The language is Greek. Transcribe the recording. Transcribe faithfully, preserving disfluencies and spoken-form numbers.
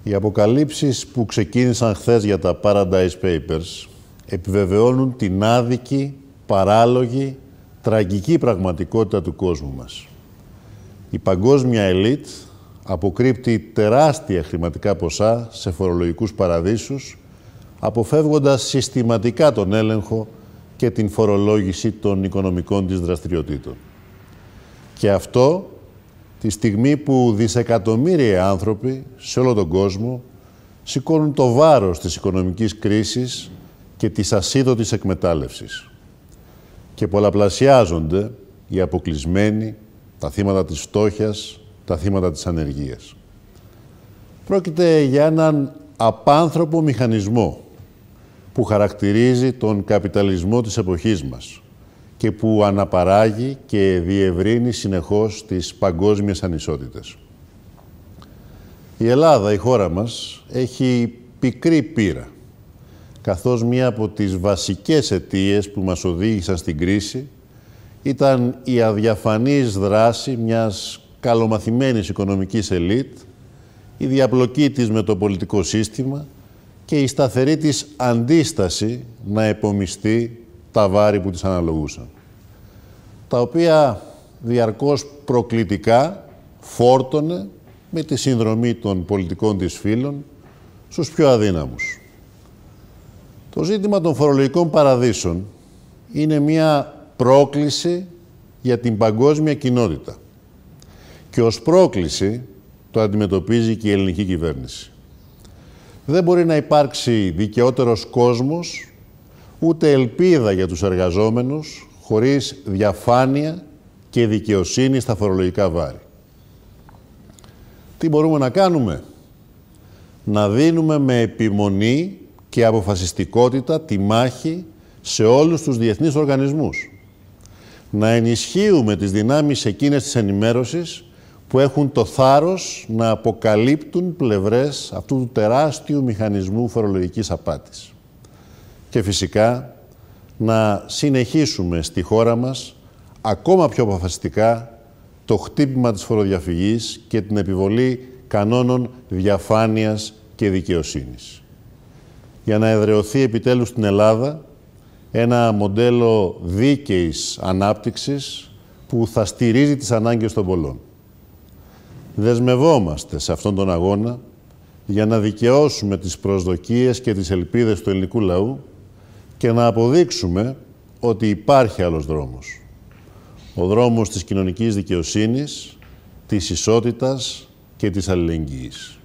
Οι αποκαλύψεις που ξεκίνησαν χθες για τα Paradise Papers επιβεβαιώνουν την άδικη, παράλογη, τραγική πραγματικότητα του κόσμου μας. Η παγκόσμια ελίτ αποκρύπτει τεράστια χρηματικά ποσά σε φορολογικούς παραδείσους, αποφεύγοντας συστηματικά τον έλεγχο και την φορολόγηση των οικονομικών της δραστηριοτήτων. Και αυτό τη στιγμή που δισεκατομμύρια άνθρωποι σε όλο τον κόσμο σηκώνουν το βάρος της οικονομικής κρίσης και της ασίδωτης εκμετάλλευσης. Και πολλαπλασιάζονται οι αποκλεισμένοι, τα θύματα της φτώχειας, τα θύματα της ανεργίας. Πρόκειται για έναν απάνθρωπο μηχανισμό που χαρακτηρίζει τον καπιταλισμό της εποχής μας και που αναπαράγει και διευρύνει συνεχώς τις παγκόσμιες ανισότητες. Η Ελλάδα, η χώρα μας, έχει πικρή πείρα, καθώς μία από τις βασικές αιτίες που μας οδήγησαν στην κρίση ήταν η αδιαφανής δράση μιας καλομαθημένης οικονομικής ελίτ, η διαπλοκή της με το πολιτικό σύστημα και η σταθερή της αντίσταση να επομιστεί τα βάρη που της αναλογούσαν, τα οποία διαρκώς προκλητικά φόρτωνε με τη συνδρομή των πολιτικών της φίλων στους πιο αδύναμους. Το ζήτημα των φορολογικών παραδείσων είναι μια πρόκληση για την παγκόσμια κοινότητα και ως πρόκληση το αντιμετωπίζει και η ελληνική κυβέρνηση. Δεν μπορεί να υπάρξει δικαιότερος κόσμος ούτε ελπίδα για τους εργαζόμενους χωρίς διαφάνεια και δικαιοσύνη στα φορολογικά βάρη. Τι μπορούμε να κάνουμε? Να δίνουμε με επιμονή και αποφασιστικότητα τη μάχη σε όλους τους διεθνείς οργανισμούς. Να ενισχύουμε τις δυνάμεις εκείνες της ενημέρωσης που έχουν το θάρρος να αποκαλύπτουν πλευρές αυτού του τεράστιου μηχανισμού φορολογικής απάτης. Και φυσικά να συνεχίσουμε στη χώρα μας ακόμα πιο αποφασιστικά το χτύπημα της φοροδιαφυγής και την επιβολή κανόνων διαφάνειας και δικαιοσύνης. Για να εδραιωθεί επιτέλους στην Ελλάδα ένα μοντέλο δίκαιης ανάπτυξης που θα στηρίζει τις ανάγκες των πολλών. Δεσμευόμαστε σε αυτόν τον αγώνα για να δικαιώσουμε τις προσδοκίες και τις ελπίδες του ελληνικού λαού και να αποδείξουμε ότι υπάρχει άλλος δρόμος. Ο δρόμος της κοινωνικής δικαιοσύνης, της ισότητας και της αλληλεγγύης.